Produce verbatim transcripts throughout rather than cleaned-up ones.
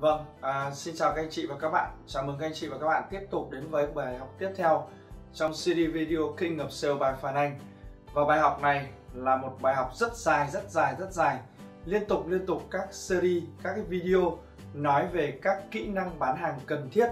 Vâng, à, xin chào các anh chị và các bạn. Chào mừng các anh chị và các bạn tiếp tục đến với bài học tiếp theo trong xê đê video King of Sale by Phan Anh. Và bài học này là một bài học rất dài, rất dài, rất dài. Liên tục liên tục các series, các cái video nói về các kỹ năng bán hàng cần thiết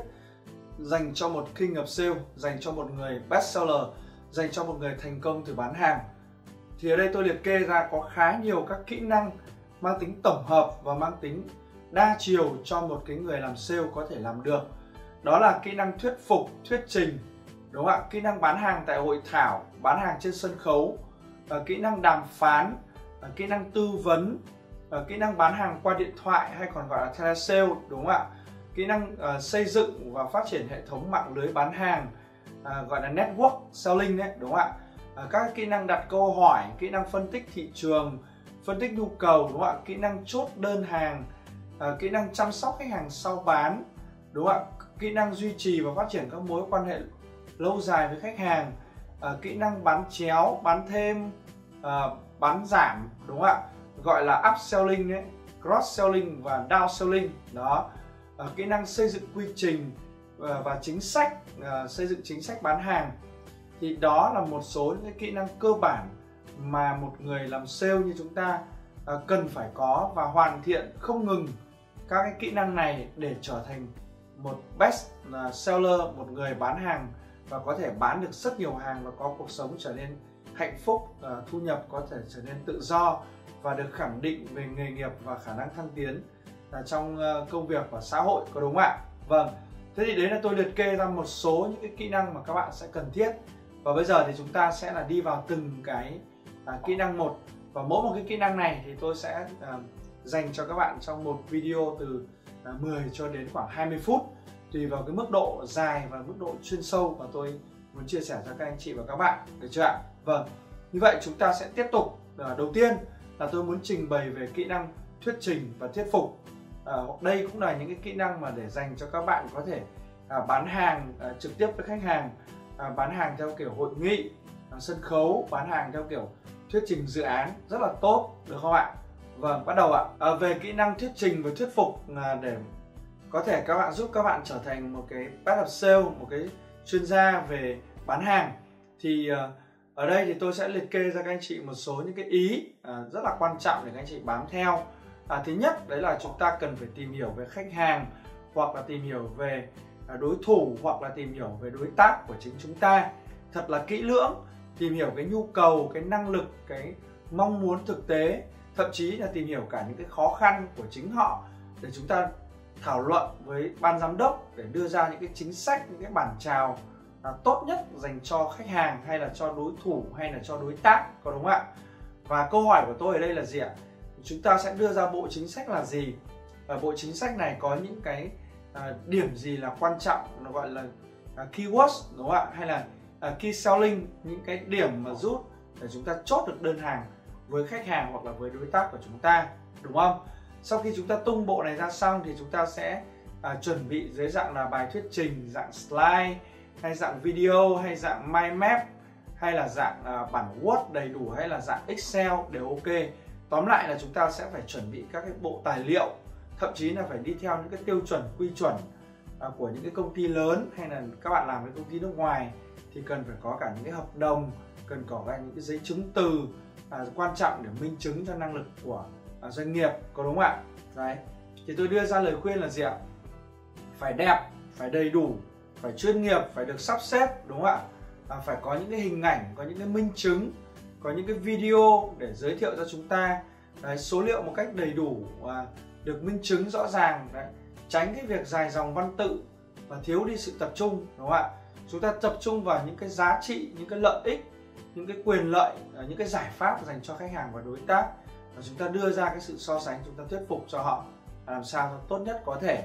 dành cho một King of Sale, dành cho một người best seller, dành cho một người thành công từ bán hàng. Thì ở đây tôi liệt kê ra có khá nhiều các kỹ năng mang tính tổng hợp và mang tính đa chiều cho một cái người làm sale có thể làm được. Đó là kỹ năng thuyết phục, thuyết trình, đúng không ạ? Kỹ năng bán hàng tại hội thảo, bán hàng trên sân khấu, kỹ năng đàm phán, kỹ năng tư vấn, kỹ năng bán hàng qua điện thoại hay còn gọi là telesale, đúng không ạ? Kỹ năng uh, xây dựng và phát triển hệ thống mạng lưới bán hàng, uh, gọi là network selling đấy, đúng không ạ? Uh, các kỹ năng đặt câu hỏi, kỹ năng phân tích thị trường, phân tích nhu cầu, đúng không ạ? Kỹ năng chốt đơn hàng, uh, kỹ năng chăm sóc khách hàng sau bán, đúng không ạ? Kỹ năng duy trì và phát triển các mối quan hệ lâu dài với khách hàng, uh, kỹ năng bán chéo, bán thêm, uh, bán giảm, đúng không ạ? Gọi là upselling đấy, cross selling và down selling đó. Uh, kỹ năng xây dựng quy trình uh, và chính sách, uh, xây dựng chính sách bán hàng. Thì đó là một số những cái kỹ năng cơ bản mà một người làm sale như chúng ta uh, cần phải có và hoàn thiện không ngừng các cái kỹ năng này để trở thành một best uh, seller, một người bán hàng và có thể bán được rất nhiều hàng và có cuộc sống trở nên hạnh phúc, uh, thu nhập có thể trở nên tự do và được khẳng định về nghề nghiệp và khả năng thăng tiến là trong uh, công việc và xã hội, có đúng không ạ? Vâng, thế thì đấy là tôi liệt kê ra một số những cái kỹ năng mà các bạn sẽ cần thiết. Và bây giờ thì chúng ta sẽ là đi vào từng cái uh, kỹ năng một. Và mỗi một cái kỹ năng này thì tôi sẽ uh, dành cho các bạn trong một video từ uh, mười cho đến khoảng hai mươi phút, tùy vào cái mức độ dài và mức độ chuyên sâu mà tôi muốn chia sẻ cho các anh chị và các bạn, được chưa ạ? Vâng, như vậy chúng ta sẽ tiếp tục. Uh, đầu tiên là tôi muốn trình bày về kỹ năng thuyết trình và thuyết phục. À, đây cũng là những cái kỹ năng mà để dành cho các bạn có thể à, bán hàng à, trực tiếp với khách hàng, à, bán hàng theo kiểu hội nghị, à, sân khấu, bán hàng theo kiểu thuyết trình dự án, rất là tốt, được không ạ? Vâng, bắt đầu ạ. À, về kỹ năng thuyết trình và thuyết phục là để có thể các bạn giúp các bạn trở thành một cái best of sale, một cái chuyên gia về bán hàng. Thì à, ở đây thì tôi sẽ liệt kê ra các anh chị một số những cái ý à, rất là quan trọng để các anh chị bám theo. À, thứ nhất đấy là chúng ta cần phải tìm hiểu về khách hàng, hoặc là tìm hiểu về à, đối thủ, hoặc là tìm hiểu về đối tác của chính chúng ta thật là kỹ lưỡng, tìm hiểu cái nhu cầu, cái năng lực, cái mong muốn thực tế, thậm chí là tìm hiểu cả những cái khó khăn của chính họ để chúng ta thảo luận với ban giám đốc để đưa ra những cái chính sách, những cái bản chào à, tốt nhất dành cho khách hàng hay là cho đối thủ hay là cho đối tác, có đúng không ạ? Và câu hỏi của tôi ở đây là gì ạ? Chúng ta sẽ đưa ra bộ chính sách là gì? Và bộ chính sách này có những cái à, điểm gì là quan trọng, nó gọi là à, keywords, đúng không ạ? Hay là à, key selling, những cái điểm mà giúp để chúng ta chốt được đơn hàng với khách hàng hoặc là với đối tác của chúng ta, đúng không? Sau khi chúng ta tung bộ này ra xong thì chúng ta sẽ à, chuẩn bị dưới dạng là bài thuyết trình, dạng slide, hay dạng video, hay dạng mind map, hay là dạng à, bản Word đầy đủ, hay là dạng Excel đều ok. Tóm lại là chúng ta sẽ phải chuẩn bị các cái bộ tài liệu, thậm chí là phải đi theo những cái tiêu chuẩn, quy chuẩn à, của những cái công ty lớn, hay là các bạn làm với công ty nước ngoài thì cần phải có cả những cái hợp đồng, cần có cả những cái giấy chứng từ à, quan trọng để minh chứng cho năng lực của à, doanh nghiệp, có đúng không ạ? Đấy, thì tôi đưa ra lời khuyên là gì ạ? Phải đẹp, phải đầy đủ, phải chuyên nghiệp, phải được sắp xếp, đúng không ạ? À, phải có những cái hình ảnh, có những cái minh chứng, có những cái video để giới thiệu cho chúng ta. Đấy, số liệu một cách đầy đủ, à, được minh chứng rõ ràng. Đấy, tránh cái việc dài dòng văn tự và thiếu đi sự tập trung, đúng không ạ? Chúng ta tập trung vào những cái giá trị, những cái lợi ích, những cái quyền lợi, những cái giải pháp dành cho khách hàng và đối tác, và chúng ta đưa ra cái sự so sánh, chúng ta thuyết phục cho họ làm sao cho tốt nhất có thể.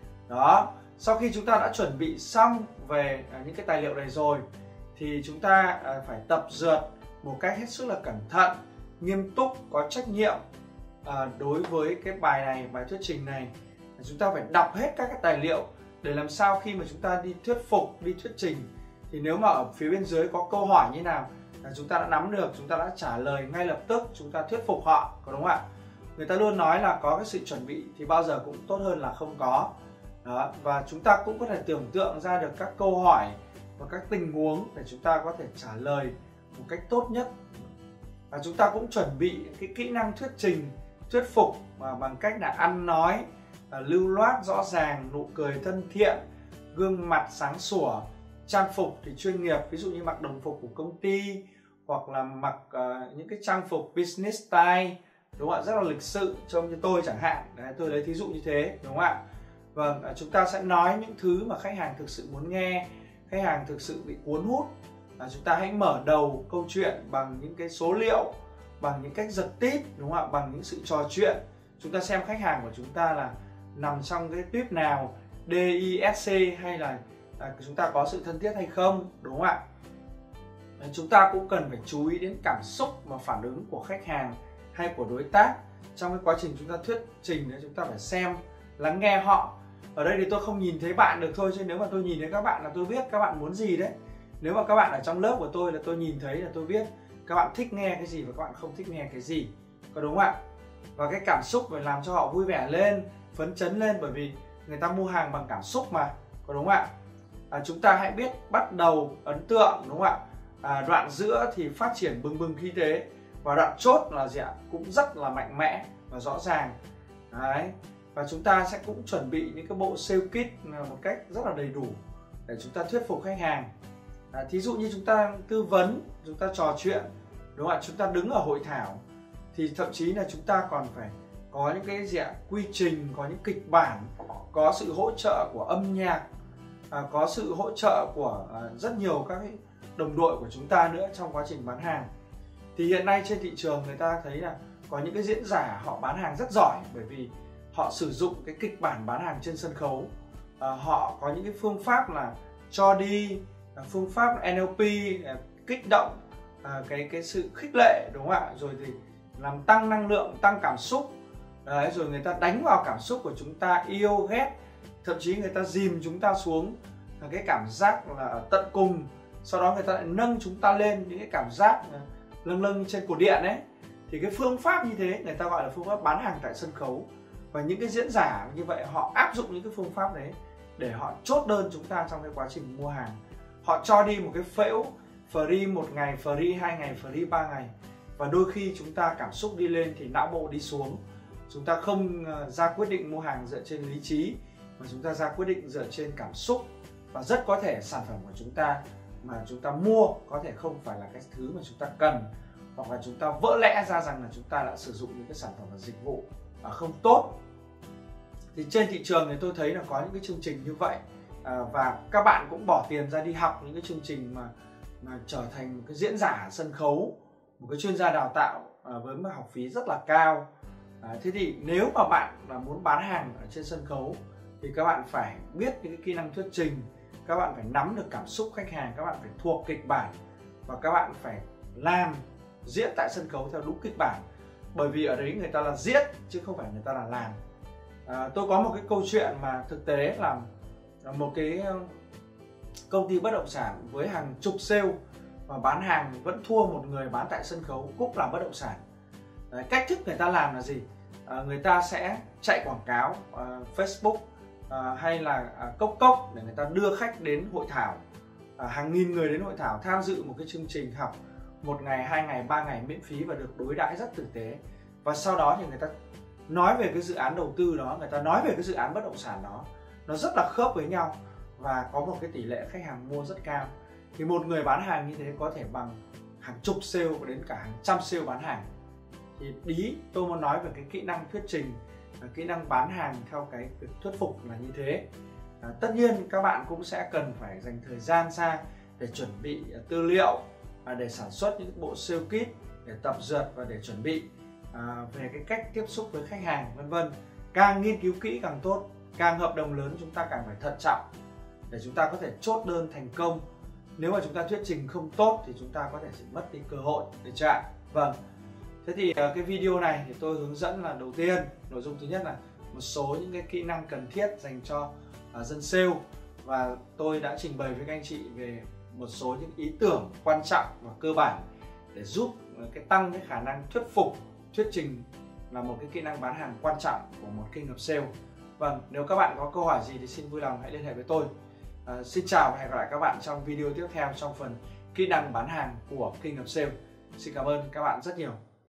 Đó, sau khi chúng ta đã chuẩn bị xong về à, những cái tài liệu này rồi thì chúng ta à, phải tập dượt một cách hết sức là cẩn thận, nghiêm túc, có trách nhiệm à, đối với cái bài này, bài thuyết trình này. Chúng ta phải đọc hết các cái tài liệu để làm sao khi mà chúng ta đi thuyết phục, đi thuyết trình thì nếu mà ở phía bên dưới có câu hỏi như nào là chúng ta đã nắm được, chúng ta đã trả lời ngay lập tức, chúng ta thuyết phục họ, có đúng không ạ? người ta luôn nói là có cái sự chuẩn bị thì bao giờ cũng tốt hơn là không có. Đó, và chúng ta cũng có thể tưởng tượng ra được các câu hỏi và các tình huống để chúng ta có thể trả lời một cách tốt nhất. Và chúng ta cũng chuẩn bị cái kỹ năng thuyết trình, thuyết phục và bằng cách là ăn nói lưu loát, rõ ràng, nụ cười thân thiện, gương mặt sáng sủa, trang phục thì chuyên nghiệp, ví dụ như mặc đồng phục của công ty hoặc là mặc uh, những cái trang phục business style, đúng không ạ, rất là lịch sự trông như tôi chẳng hạn. Đấy, tôi lấy thí dụ như thế, đúng không ạ? Vâng, chúng ta sẽ nói những thứ mà khách hàng thực sự muốn nghe, khách hàng thực sự bị cuốn hút. À, chúng ta hãy mở đầu câu chuyện bằng những cái số liệu, bằng những cách giật tít, đúng không ạ, bằng những sự trò chuyện. Chúng ta xem khách hàng của chúng ta là nằm trong cái tuyếp nào, D, I, S, C hay là à, chúng ta có sự thân thiết hay không, đúng không ạ? Đấy, chúng ta cũng cần phải chú ý đến cảm xúc và phản ứng của khách hàng hay của đối tác trong cái quá trình chúng ta thuyết trình. Đấy, chúng ta phải xem, lắng nghe họ. Ở đây thì tôi không nhìn thấy bạn được thôi, chứ nếu mà tôi nhìn thấy các bạn là tôi biết các bạn muốn gì đấy. Nếu mà các bạn ở trong lớp của tôi là tôi nhìn thấy là tôi biết các bạn thích nghe cái gì và các bạn không thích nghe cái gì, có đúng không ạ? Và cái cảm xúc phải làm cho họ vui vẻ lên, phấn chấn lên, bởi vì người ta mua hàng bằng cảm xúc mà, có đúng không ạ? À, chúng ta hãy biết bắt đầu ấn tượng, đúng không ạ? À, đoạn giữa thì phát triển bừng bừng khí thế, và đoạn chốt là gì ạ? Cũng rất là mạnh mẽ và rõ ràng. Đấy. Và chúng ta sẽ cũng chuẩn bị những cái bộ sale kit một cách rất là đầy đủ để chúng ta thuyết phục khách hàng. À, thí dụ như chúng ta tư vấn, chúng ta trò chuyện, đúng không ạ? Chúng ta đứng ở hội thảo thì thậm chí là chúng ta còn phải có những cái gì ạ? Quy trình, có những kịch bản, có sự hỗ trợ của âm nhạc, à, có sự hỗ trợ của à, rất nhiều các cái đồng đội của chúng ta nữa trong quá trình bán hàng. Thì hiện nay trên thị trường người ta thấy là có những cái diễn giả họ bán hàng rất giỏi, bởi vì họ sử dụng cái kịch bản bán hàng trên sân khấu. À, họ có những cái phương pháp là cho đi, phương pháp N L P, kích động à, cái cái sự khích lệ, đúng không ạ? Rồi thì làm tăng năng lượng, tăng cảm xúc. Đấy, rồi người ta đánh vào cảm xúc của chúng ta, yêu ghét, thậm chí người ta dìm chúng ta xuống cái cảm giác là ở tận cùng. Sau đó người ta lại nâng chúng ta lên những cái cảm giác lâng lâng trên cột điện ấy. Thì cái phương pháp như thế người ta gọi là phương pháp bán hàng tại sân khấu. Và những cái diễn giả như vậy họ áp dụng những cái phương pháp đấy để họ chốt đơn chúng ta trong cái quá trình mua hàng. Họ cho đi một cái phễu free một ngày, free hai ngày, free ba ngày. Và đôi khi chúng ta cảm xúc đi lên thì não bộ đi xuống. Chúng ta không ra quyết định mua hàng dựa trên lý trí, mà chúng ta ra quyết định dựa trên cảm xúc. Và rất có thể sản phẩm của chúng ta mà chúng ta mua có thể không phải là cái thứ mà chúng ta cần, hoặc là chúng ta vỡ lẽ ra rằng là chúng ta đã sử dụng những cái sản phẩm và dịch vụ không tốt. Thì trên thị trường thì tôi thấy là có những cái chương trình như vậy, à, và các bạn cũng bỏ tiền ra đi học những cái chương trình mà mà trở thành một cái diễn giả sân khấu, một cái chuyên gia đào tạo à, với một học phí rất là cao. À, thế thì nếu mà bạn là muốn bán hàng ở trên sân khấu thì các bạn phải biết những cái kỹ năng thuyết trình, các bạn phải nắm được cảm xúc khách hàng, các bạn phải thuộc kịch bản và các bạn phải làm diễn tại sân khấu theo đúng kịch bản. Bởi vì ở đấy người ta là diễn chứ không phải người ta là làm. À, tôi có một cái câu chuyện mà thực tế là một cái công ty bất động sản với hàng chục sale mà bán hàng vẫn thua một người bán tại sân khấu cũng làm bất động sản. Đấy, cách thức người ta làm là gì? À, người ta sẽ chạy quảng cáo uh, Facebook uh, hay là uh, cốc cốc để người ta đưa khách đến hội thảo, uh, hàng nghìn người đến hội thảo tham dự một cái chương trình học một ngày, hai ngày, ba ngày miễn phí và được đối đãi rất tử tế. Và sau đó thì người ta nói về cái dự án đầu tư đó, người ta nói về cái dự án bất động sản đó, nó rất là khớp với nhau và có một cái tỷ lệ khách hàng mua rất cao. Thì một người bán hàng như thế có thể bằng hàng chục sale đến cả hàng trăm sale bán hàng. Thì ý tôi muốn nói về cái kỹ năng thuyết trình, kỹ năng bán hàng theo cái việc thuyết phục là như thế. À, tất nhiên các bạn cũng sẽ cần phải dành thời gian ra để chuẩn bị tư liệu, à, để sản xuất những bộ sale kit, để tập dượt và để chuẩn bị à, về cái cách tiếp xúc với khách hàng, vân vân. Càng nghiên cứu kỹ càng tốt, càng hợp đồng lớn chúng ta càng phải thận trọng để chúng ta có thể chốt đơn thành công. Nếu mà chúng ta thuyết trình không tốt thì chúng ta có thể sẽ mất đi cơ hội, được chưa ạ? Vâng. Thế thì cái video này thì tôi hướng dẫn là đầu tiên, nội dung thứ nhất là một số những cái kỹ năng cần thiết dành cho uh, dân sale, và tôi đã trình bày với các anh chị về một số những ý tưởng quan trọng và cơ bản để giúp uh, cái tăng cái khả năng thuyết phục, thuyết trình là một cái kỹ năng bán hàng quan trọng của một King of Sale. Vâng, nếu các bạn có câu hỏi gì thì xin vui lòng hãy liên hệ với tôi. À, xin chào và hẹn gặp lại các bạn trong video tiếp theo trong phần kỹ năng bán hàng của King of Sale. Xin cảm ơn các bạn rất nhiều.